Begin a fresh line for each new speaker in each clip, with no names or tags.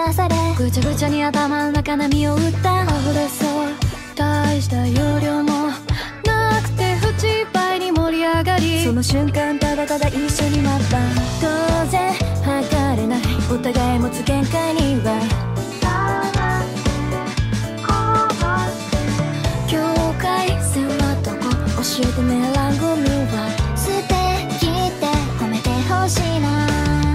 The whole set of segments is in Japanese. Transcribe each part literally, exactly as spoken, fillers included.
なされ、ぐちゃぐちゃに頭の中波を打った。溢れそう大した容量もなくて不自倍に盛り上がり、その瞬間ただただ一緒に待った。当然測れないお互い持つ限界には境界線はどこ教えてね。ランゴミは素敵って褒めてほしいな。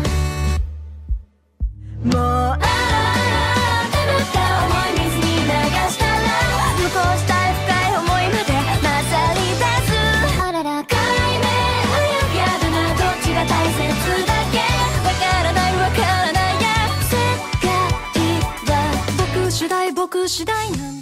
もうあなたの思い水に流したら残したい深い思いまで混ざり出す。あらら海面危やだな、どっちが大切だっけ。わからないわからないや、世界は僕次第僕次第なんだ。